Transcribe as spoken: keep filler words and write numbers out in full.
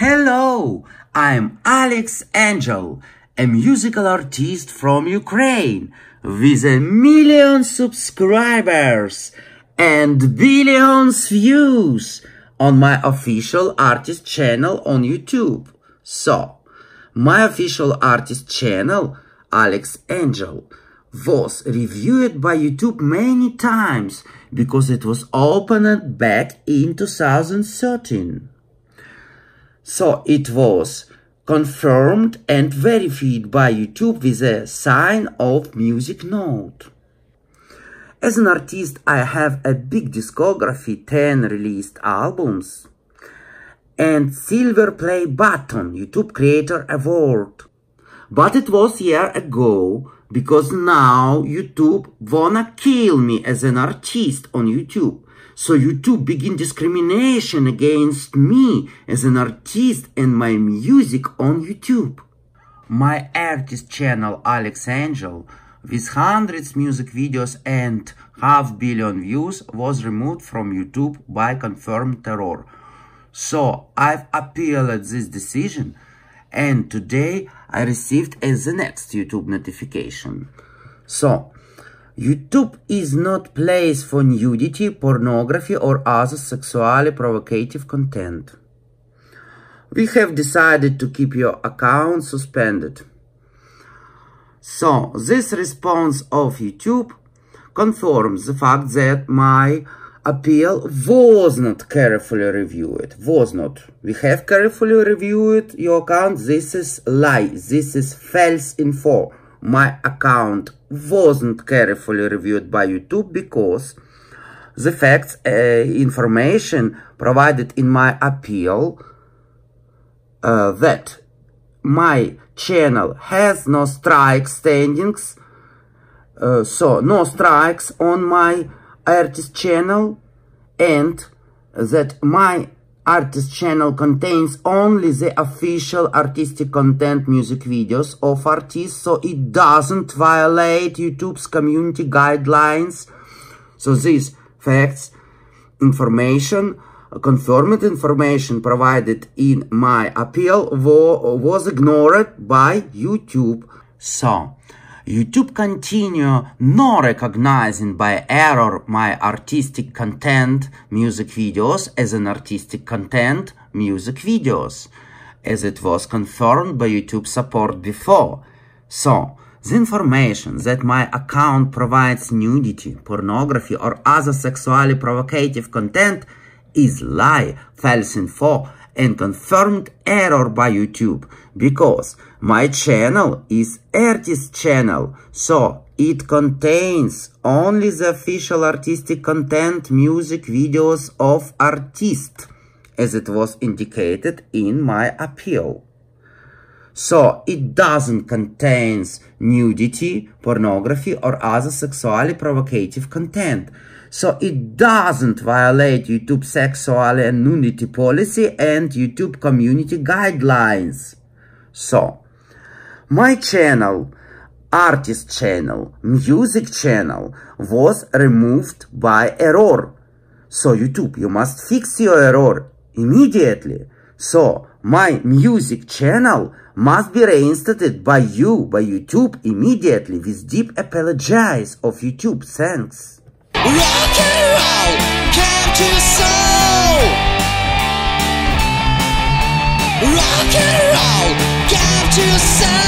Hello, I'm Alex Angel, a musical artist from Ukraine with a million subscribers and billions views on my official artist channel on YouTube. So, my official artist channel, Alex Angel, was reviewed by YouTube many times because it was opened back in two thousand thirteen. So it was confirmed and verified by YouTube with a sign of music note. As an artist, I have a big discography, ten released albums, and silver play button, YouTube Creator Award. But it was a year ago, because now YouTube wanna kill me as an artist on YouTube. So YouTube begin discrimination against me as an artist and my music on YouTube. My artist channel Alex Angel, with hundreds music videos and half billion views, was removed from YouTube by confirmed terror. So I've appealed this decision, and today I received as the next YouTube notification. So, YouTube is not place for nudity, pornography or other sexually provocative content. We have decided to keep your account suspended. So, this response of YouTube confirms the fact that my appeal was not carefully reviewed. Was not. We have carefully reviewed your account. This is lie. This is false info. My account wasn't carefully reviewed by YouTube because the facts, uh, information provided in my appeal uh, that my channel has no strike standings, uh, so no strikes on my artist channel, and that my artist channel contains only the official artistic content music videos of artists, so it doesn't violate YouTube's community guidelines. So these facts, information, confirmed information provided in my appeal was ignored by YouTube. So, YouTube continue not recognizing by error my artistic content music videos as an artistic content music videos, as it was confirmed by YouTube support before. So, the information that my account provides nudity, pornography or other sexually provocative content is lie, false info, and confirmed error by YouTube, because my channel is artist channel, so it contains only the official artistic content music videos of artists, as it was indicated in my appeal. So it doesn't contain nudity, pornography or other sexually provocative content. So it doesn't violate YouTube sexual and nudity policy and YouTube community guidelines. So, my channel, artist channel, music channel was removed by error. So YouTube, you must fix your error immediately. So, my music channel must be reinstated by you, by YouTube immediately, with deep apologies of YouTube. Thanks. Rock and roll, come to soul. Rock and roll, come to soul.